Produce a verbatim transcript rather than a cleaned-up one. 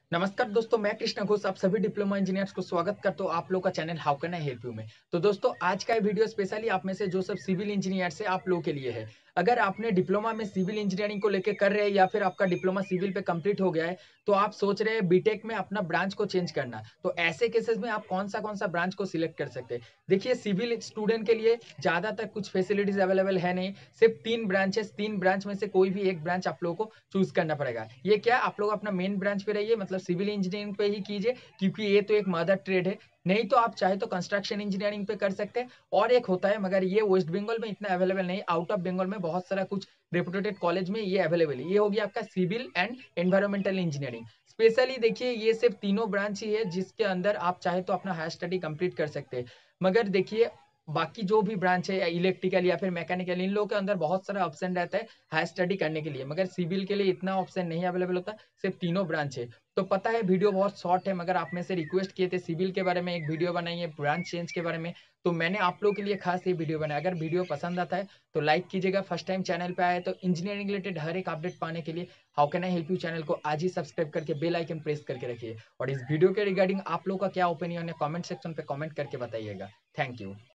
नमस्कार दोस्तों, मैं कृष्ण घोष आप सभी डिप्लोमा इंजीनियर्स को स्वागत करता हूँ आप लोग का channel how can I help you में। तो दोस्तों, आज का ये वीडियो स्पेशली आप में से जो सब सिविल इंजीनियर्स है आप लोगों के लिए है। अगर आपने डिप्लोमा में सिविल इंजीनियरिंग को लेकर कर रहे हैं या फिर आपका डिप्लोमा सिविल पे कंप्लीट हो गया है, तो आप सोच रहे हैं बीटेक में अपना ब्रांच को चेंज करना, तो ऐसे केसेस में आप कौन सा कौन सा ब्रांच को सिलेक्ट कर सकते हैं। देखिए, सिविल स्टूडेंट के लिए ज्यादातर कुछ फैसिलिटीज अवेलेबल है नहीं। सिर्फ तीन ब्रांचेस तीन ब्रांच में से कोई भी एक ब्रांच आप लोगों को चूज करना पड़ेगा। ये क्या, आप लोग अपना मेन ब्रांच पे रहिए, मतलब सिविल इंजीनियरिंग पे ही कीजिए, क्योंकि ये तो एक मदर ट्रेड है। नहीं तो आप चाहे तो कंस्ट्रक्शन इंजीनियरिंग पे कर सकते हैं। और एक होता है, मगर ये वेस्ट बंगाल में इतना अवेलेबल नहीं, आउट ऑफ बंगाल में बहुत सारा कुछ रेपुटेड कॉलेज में ये अवेलेबल है। ये होगी आपका civil and environmental engineering. Specially देखिए, ये सिर्फ तीनों ब्रांच ही है जिसके अंदर आप चाहे तो अपना हायर स्टडी कंप्लीट कर सकते हैं। मगर देखिए, बाकी जो भी ब्रांच है, इलेक्ट्रिकल या फिर मैकेनिकल, इन लोगों के अंदर बहुत सारा ऑप्शन रहता है हायर स्टडी करने के लिए, मगर सिविल के लिए इतना ऑप्शन नहीं अवेलेबल होता। सिर्फ तीनों ब्रांच है। तो पता है वीडियो बहुत शॉर्ट है, मगर आप में से रिक्वेस्ट किए थे सिविल के बारे में एक वीडियो बनाइए, ब्रांच चेंज के बारे में, तो मैंने आप लोगों के लिए खास ये वीडियो बनाया। अगर वीडियो पसंद आता है तो लाइक कीजिएगा। फर्स्ट टाइम चैनल पे आए तो इंजीनियरिंग रिलेटेड हर एक अपडेट पाने के लिए how can I help you channel को आज ही सब्सक्राइब करके बेल आइकन प्रेस करके रखिए। और इस वीडियो के रिगार्डिंग आप लोगों का क्या ओपिनियन है, कमेंट सेक्शन पे कमेंट करके बताइएगा। Thank you.